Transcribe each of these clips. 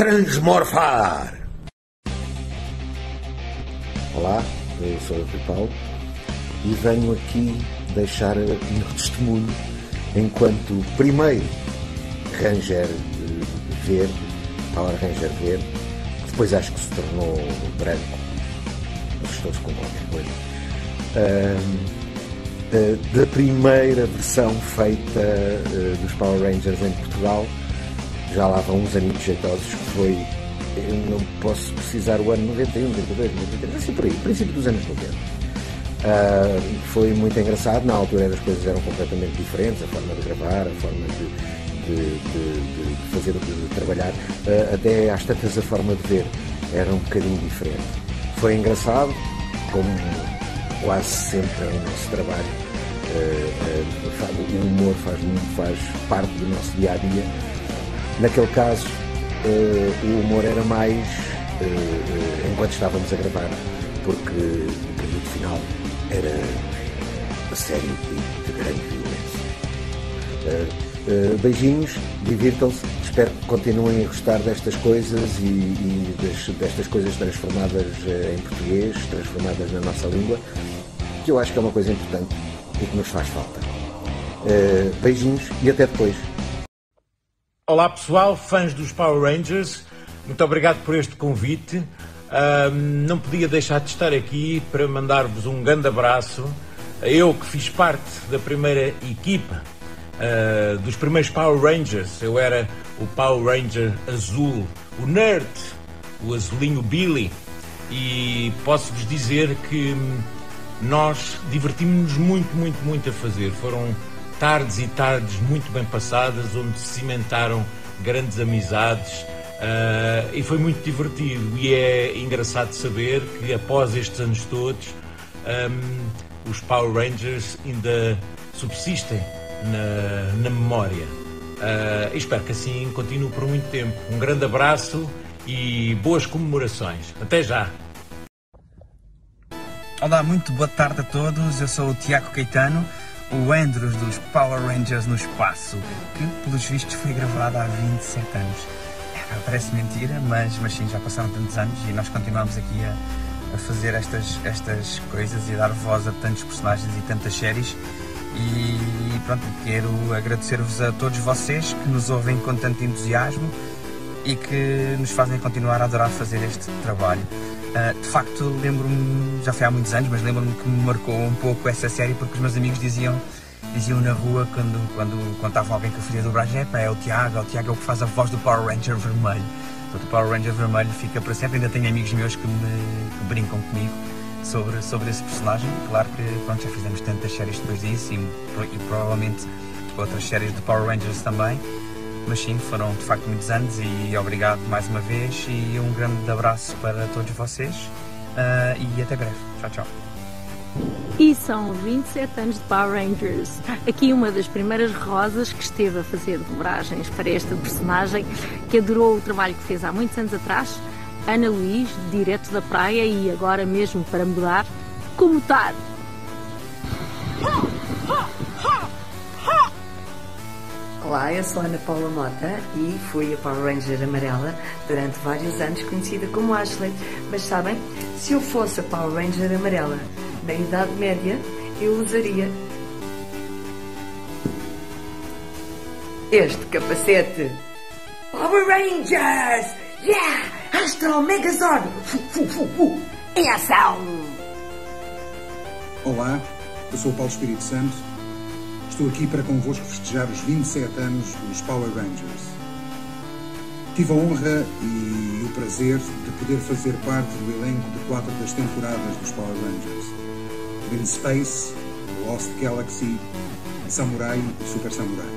transmorfar! Olá, eu sou o Rui Paulo e venho aqui deixar o meu testemunho enquanto primeiro Ranger verde, Power Ranger verde, que depois acho que se tornou branco, estou-se com qualquer coisa, da primeira versão feita dos Power Rangers em Portugal. Já lá vão uns aninhos jeitosos, que foi, eu não posso precisar o ano 91, 92, 93, assim por aí, princípio dos anos 90. Foi muito engraçado, na altura as coisas eram completamente diferentes, a forma de gravar, a forma de fazer, de trabalhar, até às tantas a forma de ver era um bocadinho diferente. Foi engraçado, como quase sempre é o nosso trabalho, o humor faz parte do nosso dia-a-dia. Naquele caso, o humor era mais enquanto estávamos a gravar, porque o produto final era a série de grande violência. Beijinhos, divirtam-se, espero que continuem a gostar destas coisas e destas coisas transformadas em português, transformadas na nossa língua, que eu acho que é uma coisa importante e que nos faz falta. Beijinhos e até depois. Olá pessoal, fãs dos Power Rangers, muito obrigado por este convite. Não podia deixar de estar aqui para mandar-vos um grande abraço. Eu que fiz parte da primeira equipa, dos primeiros Power Rangers, eu era o Power Ranger azul, o nerd, o azulinho Billy, e posso-vos dizer que nós divertimos-nos muito a fazer. Foram tardes e tardes muito bem passadas, onde se cimentaram grandes amizades, e foi muito divertido. E é engraçado saber que após estes anos todos, os Power Rangers ainda subsistem na memória. E espero que assim continue por muito tempo. Um grande abraço e boas comemorações. Até já! Olá, muito boa tarde a todos. Eu sou o Tiago Caetano, o Andros dos Power Rangers no Espaço, que pelos vistos foi gravado há 27 anos. Parece mentira, mas sim, já passaram tantos anos e nós continuamos aqui a fazer estas coisas e a dar voz a tantos personagens e tantas séries. E pronto, quero agradecer-vos a todos vocês que nos ouvem com tanto entusiasmo e que nos fazem continuar a adorar fazer este trabalho. De facto, lembro-me, já foi há muitos anos, mas lembro-me que me marcou um pouco essa série, porque os meus amigos diziam na rua, quando estava alguém que eu fazia dublagem, é o Tiago é o que faz a voz do Power Ranger vermelho. Portanto, o Power Ranger vermelho fica para sempre. Ainda tenho amigos meus que brincam comigo sobre esse personagem. Claro que pronto, já fizemos tantas séries depois disso e provavelmente outras séries de Power Rangers também. Mas sim, foram de facto muitos anos e obrigado mais uma vez e um grande abraço para todos vocês e até breve. Tchau, tchau. E são 27 anos de Power Rangers. Aqui uma das primeiras rosas que esteve a fazer dobragens para esta personagem, que adorou o trabalho que fez há muitos anos atrás, Ana Luís, direto da praia e agora mesmo para mudar, como está? Olá, eu sou Ana Paula Mota e fui a Power Ranger amarela durante vários anos, conhecida como Ashley. Mas sabem, se eu fosse a Power Ranger amarela na Idade Média, eu usaria este capacete. Power Rangers! Yeah! Astro Megazord! Em ação! Olá, eu sou o Paulo Espírito Santo. Estou aqui para convosco festejar os 27 anos dos Power Rangers. Tive a honra e o prazer de poder fazer parte do elenco de 4 das temporadas dos Power Rangers: In Space, Lost Galaxy, Samurai e Super Samurai.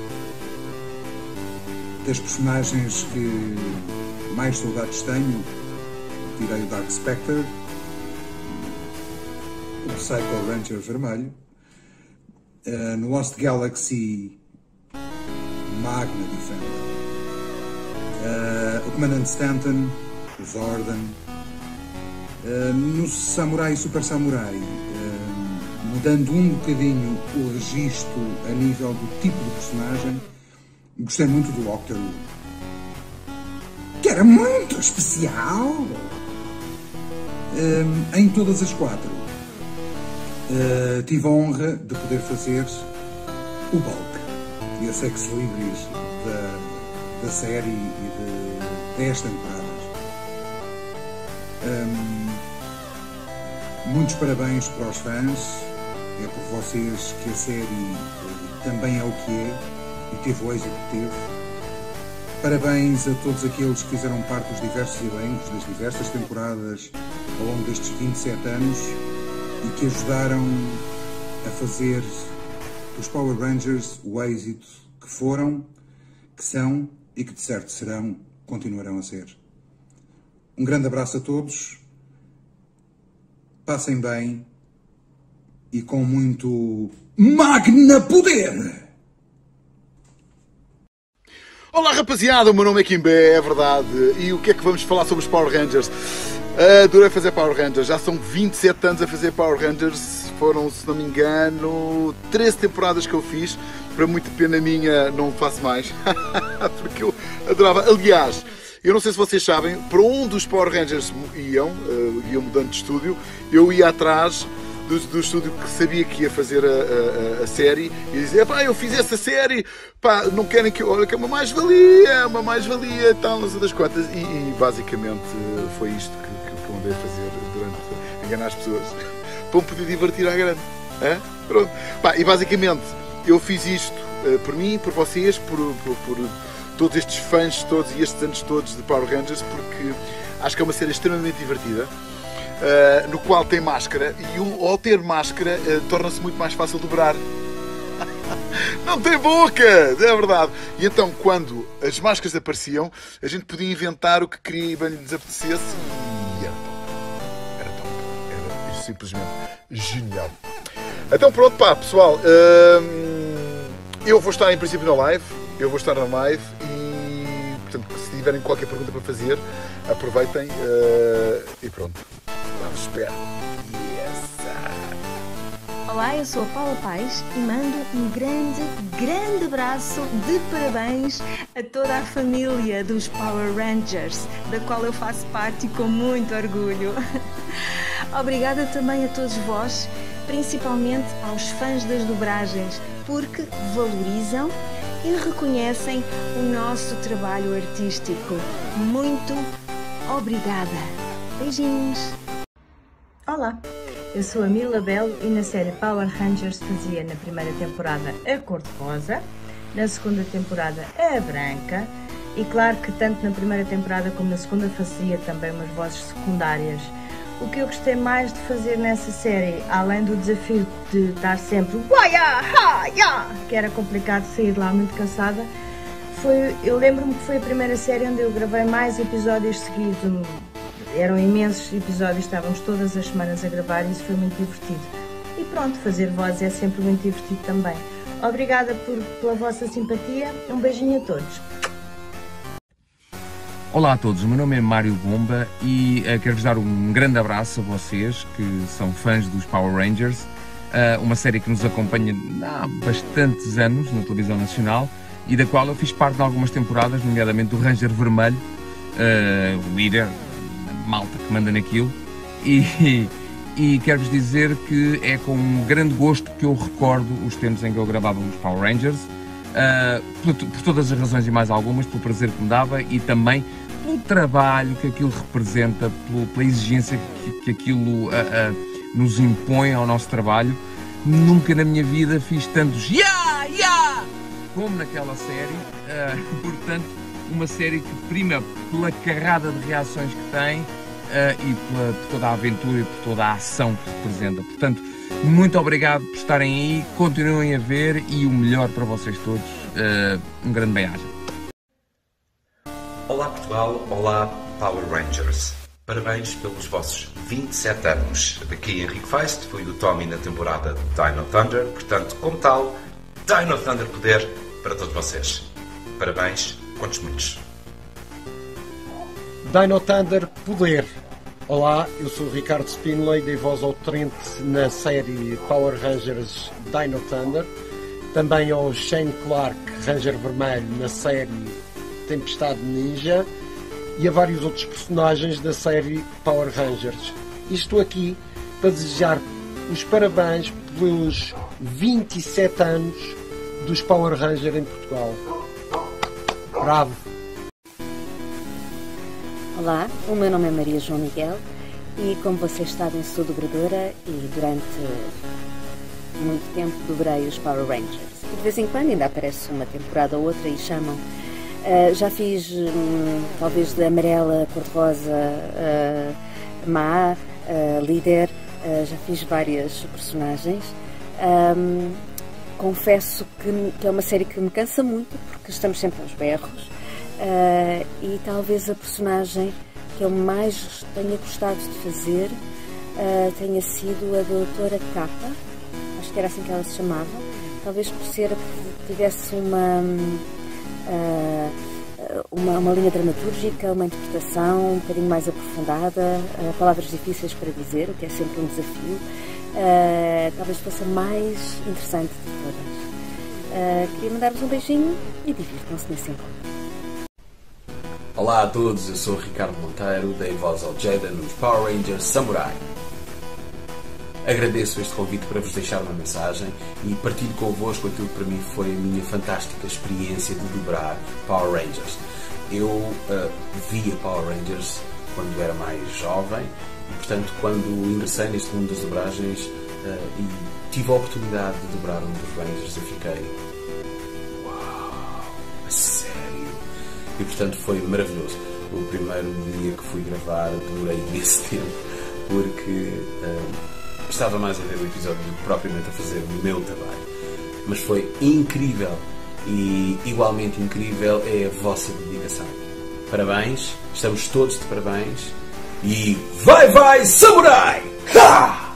Das personagens que mais saudades tenho, tirei o Dark Spectre, o Psycho Ranger vermelho, no Lost Galaxy, Magna Defender, o Comandante Stanton, o Zordon, no Samurai e Super Samurai, mudando um bocadinho o registro a nível do tipo de personagem, gostei muito do Octoroo. que era muito especial. Em todas as 4, tive a honra de poder fazer o Bulk e a Sex Libris da série e de 10 temporadas. Muitos parabéns para os fãs. É por vocês que a série também é o que é e teve o êxito que teve. Parabéns a todos aqueles que fizeram parte dos diversos elencos, das diversas temporadas ao longo destes 27 anos e que ajudaram a fazer dos Power Rangers o êxito que foram, que são e que de certo serão, continuarão a ser. Um grande abraço a todos, passem bem e com muito magna poder! Olá rapaziada, o meu nome é Kimbé, é verdade. E o que é que vamos falar sobre os Power Rangers? Adorei fazer Power Rangers, já são 27 anos a fazer Power Rangers. Foram, se não me engano, 13 temporadas que eu fiz. Para muita pena minha, não faço mais. Porque eu adorava. Aliás, eu não sei se vocês sabem, para onde os Power Rangers iam mudando de estúdio, eu ia atrás do estúdio que sabia que ia fazer a série e dizia, pá, eu fiz essa série, pá, não querem que eu... Olha que é uma mais-valia, tal, não sei das quantas. E basicamente foi isto que eu andei a fazer durante... enganar as pessoas. Para me poder divertir à grande. Pronto. Pá, e basicamente eu fiz isto por mim, por vocês, por todos estes fãs todos e estes anos todos de Power Rangers, porque acho que é uma série extremamente divertida. No qual tem máscara e ao ter máscara torna-se muito mais fácil dobrar. Não tem boca, é verdade. E então quando as máscaras apareciam, a gente podia inventar o que queria e bem lhe desapetecesse e era top, era simplesmente genial. Então pronto, pá, pessoal, eu vou estar em princípio na live, e portanto se tiverem qualquer pergunta para fazer, aproveitem e pronto. Vamos esperar. Olá, eu sou a Paula Paes e mando um grande abraço de parabéns a toda a família dos Power Rangers, da qual eu faço parte com muito orgulho. Obrigada também a todos vós, principalmente aos fãs das dobragens, porque valorizam e reconhecem o nosso trabalho artístico. Muito obrigada. Beijinhos. Olá, eu sou a Mila Belo e na série Power Rangers fazia na primeira temporada a cor-de-rosa, na segunda temporada a branca e claro que tanto na primeira temporada como na segunda fazia também umas vozes secundárias. O que eu gostei mais de fazer nessa série, além do desafio de estar sempre que era complicado sair de lá muito cansada, eu lembro-me que foi a primeira série onde eu gravei mais episódios seguidos. Eram imensos episódios, estávamos todas as semanas a gravar e isso foi muito divertido. E pronto, fazer vozes é sempre muito divertido também. Obrigada pela vossa simpatia, um beijinho a todos. Olá a todos, o meu nome é Mário Bomba e quero-vos dar um grande abraço a vocês que são fãs dos Power Rangers, uma série que nos acompanha há bastantes anos na televisão nacional e da qual eu fiz parte de algumas temporadas, nomeadamente do Ranger Vermelho, o líder, malta que manda naquilo, e quero-vos dizer que é com um grande gosto que eu recordo os tempos em que eu gravava os Power Rangers, por todas as razões e mais algumas, pelo prazer que me dava e também pelo trabalho que aquilo representa, pela exigência que aquilo nos impõe ao nosso trabalho. Nunca na minha vida fiz tantos como naquela série, portanto uma série que prima pela carrada de reações que tem e por toda a aventura e por toda a ação que representa. Portanto, muito obrigado por estarem aí, continuem a ver e o melhor para vocês todos. Um grande bem-aja. Olá Portugal, olá Power Rangers. Parabéns pelos vossos 27 anos. Daqui Henrique Feist, fui o Tommy na temporada Dino Thunder, portanto, como tal, Dino Thunder poder para todos vocês. Parabéns. Quantos muitos? Dino Thunder Poder. Olá, eu sou o Ricardo Spinley, dei voz ao Trent na série Power Rangers Dino Thunder. Também ao Shane Clark, Ranger Vermelho, na série Tempestade Ninja. e a vários outros personagens da série Power Rangers. E estou aqui para desejar os parabéns pelos 27 anos dos Power Rangers em Portugal. Bravo! Olá, o meu nome é Maria João Miguel e, como vocês sabem, sou dobradora e durante muito tempo dobrei os Power Rangers. E de vez em quando ainda aparece uma temporada ou outra e chamam. Já fiz talvez de amarela, cor-de-rosa, má, líder, já fiz várias personagens. Confesso que é uma série que me cansa muito porque estamos sempre aos berros. E talvez a personagem que eu mais tenha gostado de fazer tenha sido a Doutora Capa, acho que era assim que ela se chamava, talvez por ser que tivesse uma linha dramatúrgica, uma interpretação um bocadinho mais aprofundada, palavras difíceis para dizer, o que é sempre um desafio, talvez fosse a mais interessante de todas. Queria mandar-vos um beijinho e divirtam-se nesse encontro. Olá a todos, eu sou o Ricardo Monteiro, dei voz ao Jaden nos Power Rangers Samurai. Agradeço este convite para vos deixar uma mensagem e partilho convosco aquilo que para mim foi a minha fantástica experiência de dobrar Power Rangers. Eu via Power Rangers quando era mais jovem e, portanto, quando ingressei neste mundo das dobragens e tive a oportunidade de dobrar um dos Rangers, eu fiquei... Uau! A sério? E, portanto, foi maravilhoso. O primeiro dia que fui gravar demorei imenso tempo porque estava mais a ver o episódio do que propriamente a fazer o meu trabalho. Mas foi incrível e igualmente incrível é a vossa dedicação. Parabéns, estamos todos de parabéns e vai Samurai! Ha!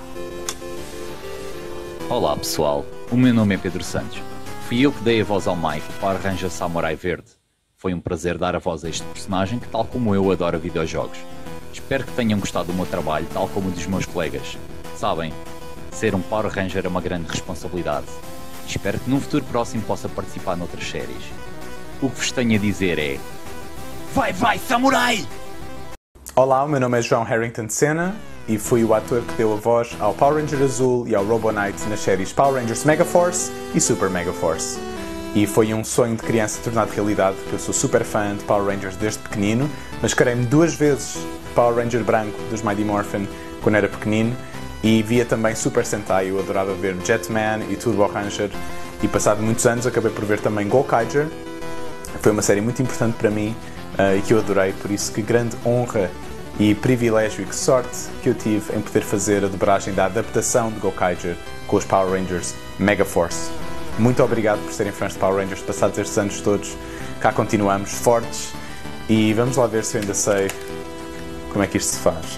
Olá pessoal, o meu nome é Pedro Santos. Fui eu que dei a voz ao Mike para Ranger Samurai Verde. Foi um prazer dar a voz a este personagem que, tal como eu, adora videojogos. Espero que tenham gostado do meu trabalho, tal como o dos meus colegas. Sabem, ser um Power Ranger é uma grande responsabilidade. Espero que num futuro próximo possa participar noutras séries. O que vos tenho a dizer é... Vai, Samurai! Olá, o meu nome é João Harrington Senna e fui o ator que deu a voz ao Power Ranger Azul e ao Robo Knight nas séries Power Rangers Mega Force e Super Mega Force. E foi um sonho de criança tornado realidade, porque eu sou super fã de Power Rangers desde pequenino, mascarei-me 2 vezes Power Ranger branco dos Mighty Morphin quando era pequenino e via também Super Sentai. Eu adorava ver Jetman e Turbo Ranger e passado muitos anos acabei por ver também Gokaiger. Foi uma série muito importante para mim e que eu adorei, por isso que grande honra e privilégio e que sorte que eu tive em poder fazer a dobragem da adaptação de Gokaiger com os Power Rangers Mega Force. Muito obrigado por serem fãs de Power Rangers passados estes anos todos. Cá continuamos fortes e vamos lá ver se eu ainda sei como é que isto se faz.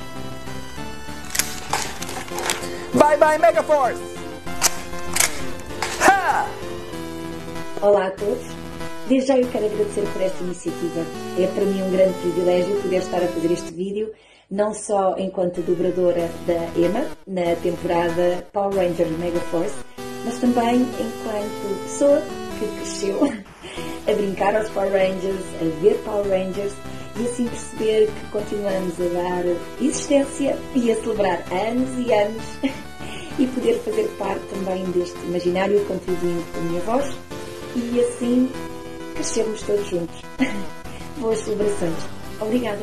Bye Mega Force! Ha! Olá a todos. Desde já eu quero agradecer por esta iniciativa. É para mim um grande privilégio poder estar a fazer este vídeo, não só enquanto dobradora da Emma, na temporada Power Rangers Mega Force, mas também enquanto pessoa que cresceu a brincar aos Power Rangers, a ver Power Rangers e assim perceber que continuamos a dar existência e a celebrar anos e anos e poder fazer parte também deste imaginário, contribuindo com a minha voz e assim crescermos todos juntos. Boas celebrações. Obrigada.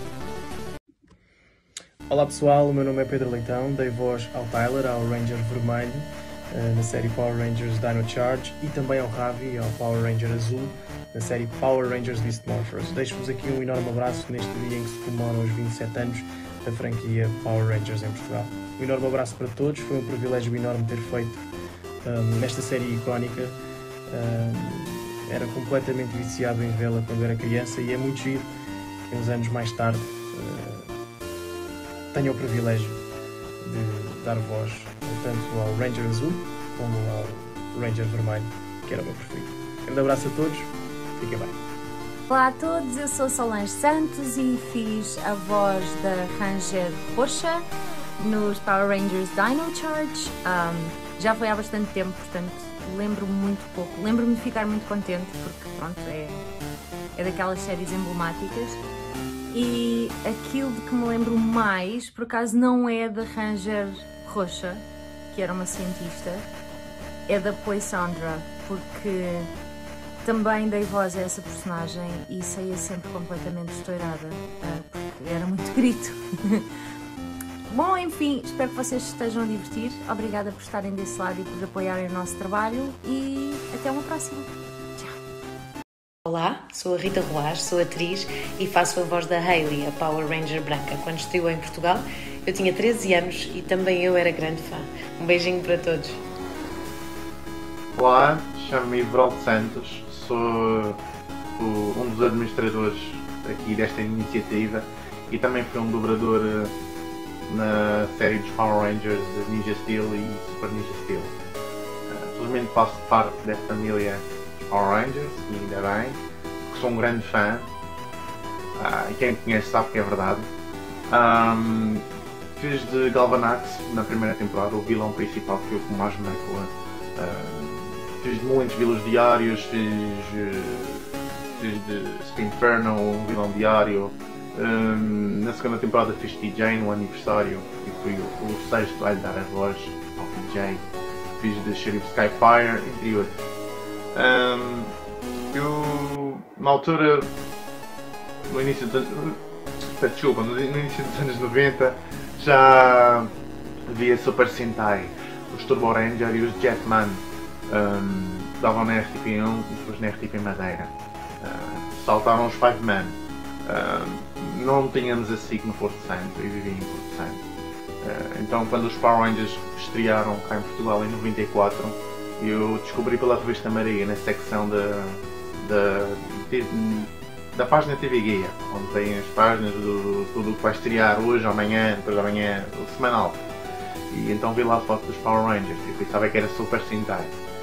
Olá pessoal, o meu nome é Pedro Leitão, dei voz ao Tyler, ao Ranger Vermelho, na série Power Rangers Dino Charge e também ao Ravi, ao Power Ranger Azul, na série Power Rangers Beast Morphers. Deixo-vos aqui um enorme abraço neste dia em que se comemoram os 27 anos da franquia Power Rangers em Portugal. Um enorme abraço para todos, foi um privilégio enorme ter feito nesta série icónica. Era completamente viciado em vê-la quando era criança e é muito giro que uns anos mais tarde tenho o privilégio de dar voz tanto ao Ranger Azul como ao Ranger Vermelho, que era o meu preferido. Um grande abraço a todos, fiquem bem. Olá a todos, eu sou Solange Santos e fiz a voz da Ranger Roxa nos Power Rangers Dino Charge. Já foi há bastante tempo, portanto lembro-me muito pouco. Lembro-me de ficar muito contente porque pronto, é daquelas séries emblemáticas. E aquilo de que me lembro mais, por acaso, não é da Ranger Roxa, que era uma cientista, é da Poisandra, porque também dei voz a essa personagem e saía sempre completamente estourada, porque era muito grito. Bom, enfim, espero que vocês se estejam a divertir. Obrigada por estarem desse lado e por apoiarem o nosso trabalho e até uma próxima. Olá, sou a Rita Roas, sou atriz e faço a voz da Hayley, a Power Ranger branca. Quando estreou em Portugal, eu tinha 13 anos e também eu era grande fã. Um beijinho para todos. Olá, chamo-me Everaldo Santos, sou um dos administradores aqui desta iniciativa e também fui um dobrador na série dos Power Rangers Ninja Steel e Super Ninja Steel. Felizmente faço parte da família Power Rangers, e ainda bem, porque sou um grande fã, e quem me conhece sabe que é verdade. Fiz de Galvanax na primeira temporada, o vilão principal que eu mais me marcou. Fiz de muitos vilões diários, fiz de Spinferno, um vilão diário. Na segunda temporada fiz TJ no aniversário e fui o sexto a lhe dar a voz ao TJ. Fiz de Sheriff Skyfire, entre outros. Eu, na altura, no início dos anos 90, já via Super Sentai, os Turbo Ranger e os Jetman, davam na RTP1 e depois na RTP Madeira. Saltaram os Fiveman. Não tínhamos a SIC no Porto Santo, eu vivia em Porto Santo. Então, quando os Power Rangers estrearam cá em Portugal em 94, eu descobri pela revista Maria, na secção da página TV Guia, onde tem as páginas do tudo o que vai estrear hoje, amanhã, depois de amanhã, o semanal. E então vi lá a foto dos Power Rangers e pensava que era Super Sentai.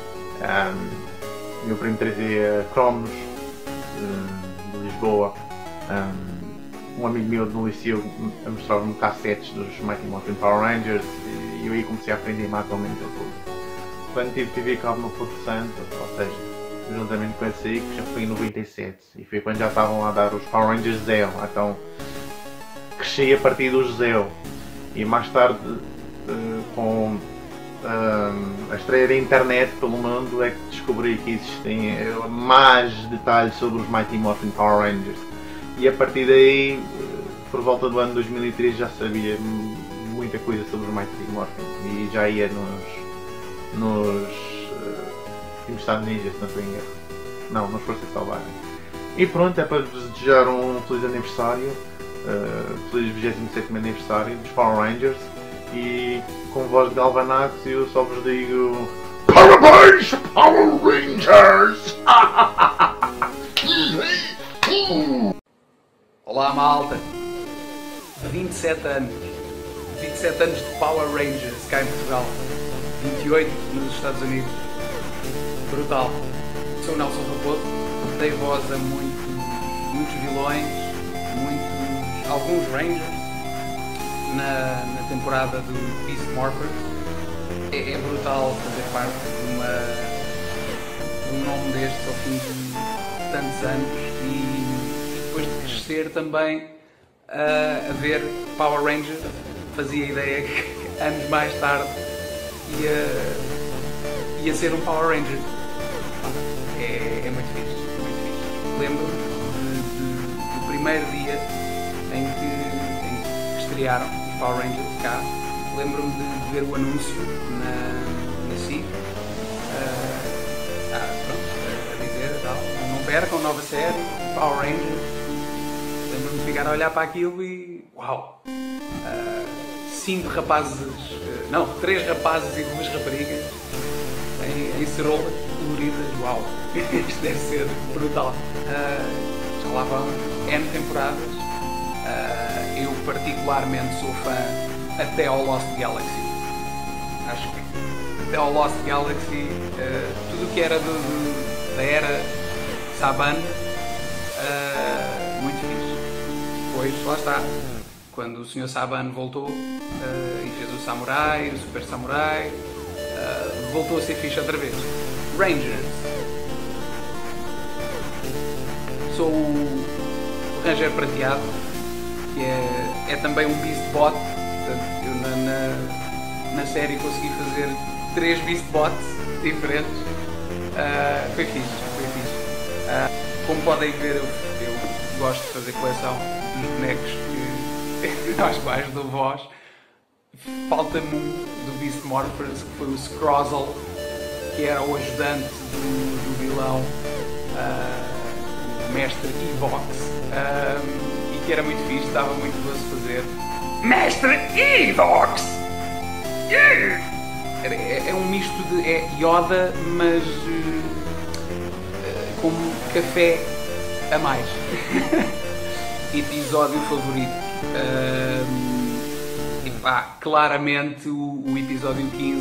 Meu primo trazia cromos de Lisboa. Um amigo meu no liceu mostrava-me cassetes dos Mighty Morphin Power Rangers e eu aí comecei a aprender mais ou menos tudo. Quando tive TV cabo no Porto Santo, ou seja, juntamente com esse aí, que já foi em 97, e foi quando já estavam a dar os Power Rangers Zeo, então cresci a partir dos Zeo, e mais tarde com a estreia da internet pelo mundo é que descobri que existem mais detalhes sobre os Mighty Morphin Power Rangers, e a partir daí, por volta do ano 2003, já sabia muita coisa sobre os Mighty Morphin, e já ia nos Tempestade Ninja, se não estou em erro. Não, nos Forças Selvagens. E pronto, é para vos desejar um feliz aniversário, feliz 27º aniversário dos Power Rangers, e com voz de Galvanax eu só vos digo parabéns, Power Rangers! Olá malta, 27 anos de Power Rangers cá em Portugal, 28 nos Estados Unidos, brutal. Sou o Nelson Raposo, dei voz a muitos vilões, alguns Rangers na temporada do Beast Morphers. É brutal fazer parte de um nome destes ao fim de tantos anos e depois de crescer também a ver Power Rangers, fazia ideia que anos mais tarde ia ser um Power Ranger. É muito fixe, muito fixe. Lembro-me do primeiro dia em que estrearam os Power Rangers cá. Lembro-me de ver o anúncio na SIC. A dizer tal, não percam, nova série, Power Rangers. Lembro-me de ficar a olhar para aquilo e uau! 3 rapazes e 2 raparigas em cerolas coloridas, uau! Isto deve ser brutal. Já lá vão N temporadas. Eu particularmente sou fã até ao Lost Galaxy. Acho que até ao Lost Galaxy, tudo o que era da era Saban, muito fixe. Depois, lá está, quando o Sr. Saban voltou e fez o Samurai, o Super Samurai, voltou a ser fixe outra vez. Rangers. Sou o Ranger prateado, que é também um Beastbot. Portanto, eu na série consegui fazer 3 Beastbots diferentes. Foi fixe. Como podem ver, eu gosto de fazer coleção dos bonecos aos quais dou voz. Falta-me um do Beast Morphers, que foi o Scrozzle, que era o ajudante do vilão, o Mestre Evox, e que era muito fixe, dava muito gosto de fazer. Mestre Evox! Yeah! É um misto de Yoda, mas com café a mais. Episódio favorito. Claramente o episódio 15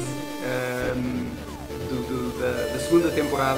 da segunda temporada.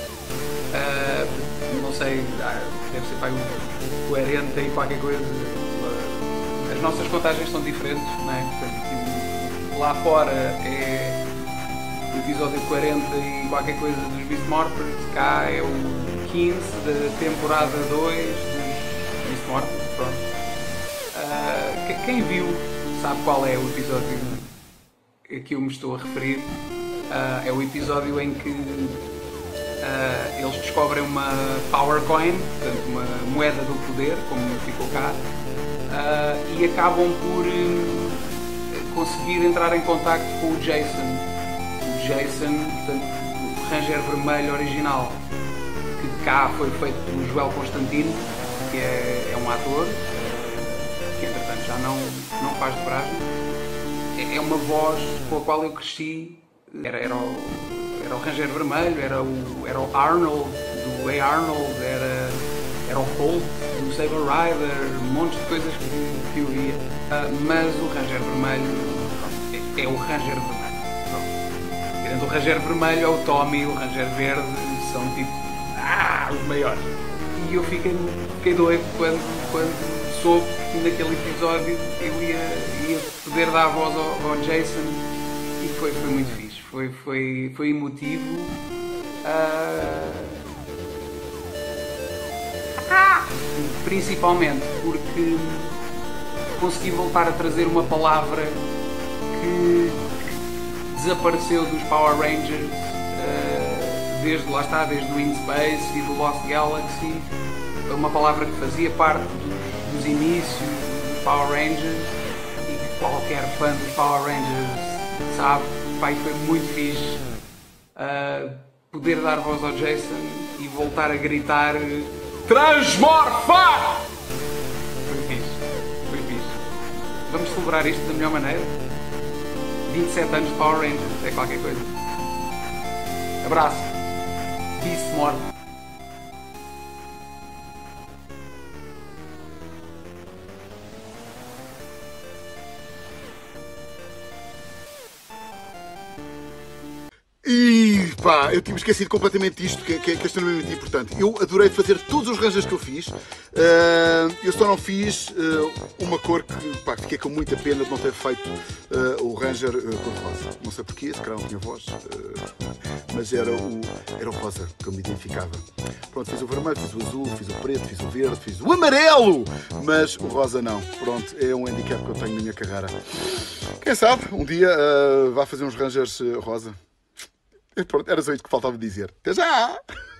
Não sei, deve ser o 40 e qualquer coisa. As nossas contagens são diferentes, não é? Portanto, lá fora é o episódio 40 e qualquer coisa dos Beast Morphers, cá é o 15 da temporada 2 dos Beast Morphers. Pronto. Quem viu sabe qual é o episódio a que eu me estou a referir. É o episódio em que eles descobrem uma Power Coin, portanto uma moeda do poder, como ficou cá, e acabam por conseguir entrar em contacto com o Jason. O Jason, portanto, o Ranger Vermelho original, que cá foi feito pelo Joel Constantino, que é um ator, que entretanto já não faz dobragem. É uma voz com a qual eu cresci. Era o Ranger Vermelho, era o Arnold, do A. Arnold, era o Holt, do Saber Rider, um monte de coisas que eu via. Mas o Ranger Vermelho é o Ranger Vermelho. Tirando o Ranger Vermelho, é o Tommy e o Ranger Verde, são tipo os maiores. E eu fiquei doido quando soube que naquele episódio eu ia poder dar a voz ao Jason, e foi muito fixe. Foi emotivo. Principalmente porque consegui voltar a trazer uma palavra que desapareceu dos Power Rangers desde o In Space e do Lost Galaxy. Uma palavra que fazia parte dos inícios dos Power Rangers e que qualquer fã dos Power Rangers sabe. Pai, foi muito fixe poder dar voz ao Jason e voltar a gritar Transmorfa! Foi fixe. Vamos celebrar isto da melhor maneira. 27 anos de Power Rangers, é qualquer coisa. Abraço. Beast Morph. E pá, eu tinha esquecido completamente disto, que é extremamente importante. Eu adorei fazer todos os Rangers que eu fiz. Eu só não fiz uma cor que, pá, fiquei com muita pena de não ter feito o Ranger cor-de-rosa. Não sei porquê, se calhar não tinha voz, mas era o rosa que eu me identificava. Pronto, fiz o vermelho, fiz o azul, fiz o preto, fiz o verde, fiz o amarelo, mas o rosa não. Pronto, é um handicap que eu tenho na minha carreira. Quem sabe, um dia vá fazer uns Rangers rosa. Pronto, era só isso que faltava dizer. Até já!